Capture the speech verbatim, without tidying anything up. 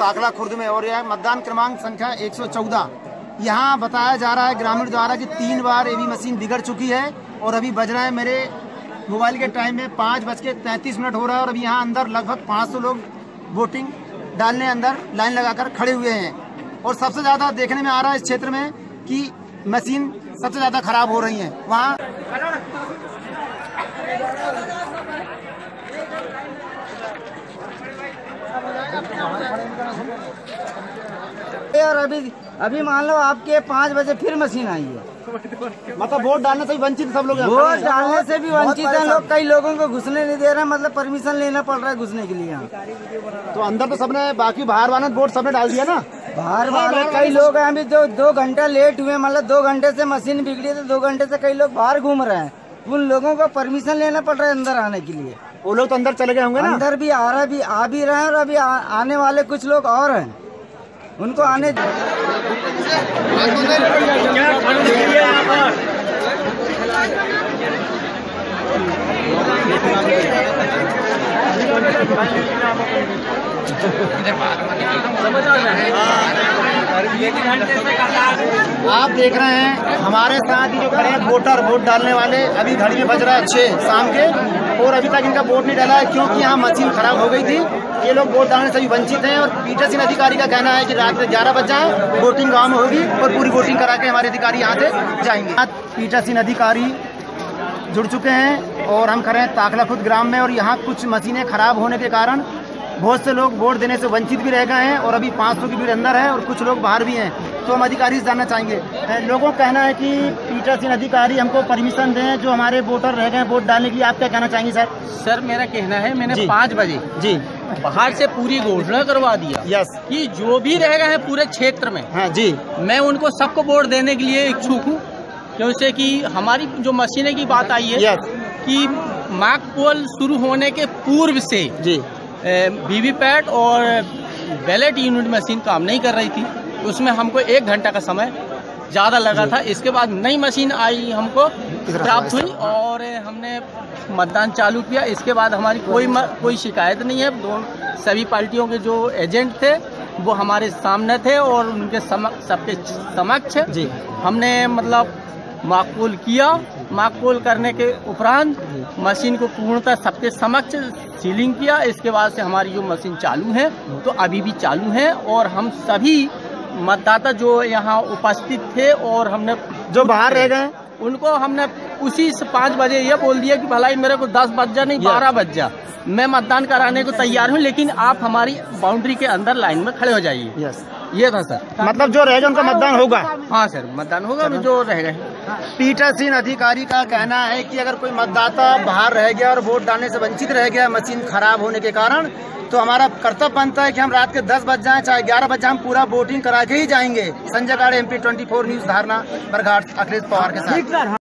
ताकला खुर्द में और यह मतदान क्रमांक संख्या एक सौ चौदह। यहाँ बताया जा रहा है ग्रामीण द्वारा कि तीन बार ईवी मशीन बिगड़ चुकी है और अभी बज रहा है मेरे मोबाइल के टाइम में पाँच बज के तैंतीस मिनट हो रहा है और अभी यहाँ अंदर लगभग पाँच सौ लोग वोटिंग डालने अंदर लाइन लगाकर खड़े हुए हैं। और सबसे ज़्यादा देखने में आ रहा है इस क्षेत्र में कि मशीन सबसे ज़्यादा खराब हो रही है। वहाँ और अभी अभी मान लो आपके पाँच बजे फिर मशीन आई है, मतलब वोट डालने से भी वंचित सब लोग हैं। वोट डालने से भी वंचित हैं लोग। कई लोगों को घुसने नहीं दे रहे, मतलब परमिशन लेना पड़ रहा है घुसने के लिए यहाँ। तो अंदर तो सबने, बाकी बाहर वाले वोट सबने डाल दिया ना। बाहर वाले कई लोग हैं अभी जो दो घंटा लेट हुए, मतलब दो घंटे से मशीन बिगड़ी तो दो घंटे से कई लोग बाहर घूम रहे हैं। उन लोगों को परमिशन लेना पड़ रहा है अंदर आने के लिए। वो लोग तो अंदर चले गए होंगे ना। अंदर भी आ रहा भी आ भी रहे हैं और अभी आ, आने वाले कुछ लोग और हैं, उनको आने आप देख रहे हैं हमारे साथ ही जो खड़े हैं वोटर, वोट डालने वाले। अभी घड़ी में बज रहा है छः शाम के और अभी तक इनका वोट नहीं डाला है क्योंकि यहाँ मशीन खराब हो गई थी। ये लोग वोट डालने से भी वंचित हैं और पीठासीन अधिकारी का कहना है कि रात में ग्यारह बज जाए वोटिंग गाँव में होगी और पूरी वोटिंग करा के हमारे अधिकारी यहाँ से जाएंगे। पीठासीन अधिकारी जुड़ चुके हैं और हम खड़े हैं ताकला खुर्द ग्राम में और यहाँ कुछ मशीनें खराब होने के कारण बहुत से लोग वोट देने से वंचित भी रह गए हैं और अभी पाँच सौ की भीड़ अंदर है और कुछ लोग बाहर भी हैं। तो हम अधिकारी से जानना चाहेंगे। लोगों का कहना है कि पीठासीन अधिकारी हमको परमिशन दें, जो हमारे वोटर रह गए वोट डालने के लिए। आप क्या कहना चाहेंगे सर? सर मेरा कहना है, मैंने पाँच बजे जी बाहर से पूरी घोषणा करवा दिया यस कि जो भी रह गए हैं पूरे क्षेत्र में, हाँ जी, मैं उनको सबको वोट देने के लिए इच्छुक हूँ। क्योंकि कि हमारी जो मशीनें की बात आई है यस कि मॉक पोल शुरू होने के पूर्व से जी वीवीपैट और बैलेट यूनिट मशीन काम नहीं कर रही थी। उसमें हमको एक घंटा का समय ज़्यादा लगा था। इसके बाद नई मशीन आई हमको प्राप्त हुई और हमने मतदान चालू किया। इसके बाद हमारी कोई म, कोई शिकायत नहीं है। दोनों सभी पार्टियों के जो एजेंट थे वो हमारे सामने थे और उनके समक्ष, सबके समक्ष जी हमने मतलब माकूल किया। माकूल करने के उपरांत मशीन को पूर्णतः सबके समक्ष सीलिंग किया। इसके बाद से हमारी जो मशीन चालू है तो अभी भी चालू है और हम सभी मतदाता जो यहाँ उपस्थित थे और हमने जो बाहर रह गए उनको हमने उसी से पाँच बजे ये बोल दिया कि भलाई मेरे को दस बज जा नहीं बारह बज जा, मैं मतदान कराने को तैयार हूँ, लेकिन आप हमारी बाउंड्री के अंदर लाइन में खड़े हो जाइए। यस ये था सर। मतलब जो रह गए उनका मतदान होगा। हाँ सर मतदान होगा। अभी जो रह गए पीठासीन अधिकारी का कहना है कि अगर कोई मतदाता बाहर रह गया और वोट डालने से वंचित रह गया मशीन खराब होने के कारण, तो हमारा कर्तव्य बनता है कि हम रात के दस बज जाएं चाहे ग्यारह बज जाए, हम पूरा वोटिंग करा के ही जाएंगे। Sanjay Gade, M P twenty four news, धारणा बरघाट, अखिलेश पवार के साथ।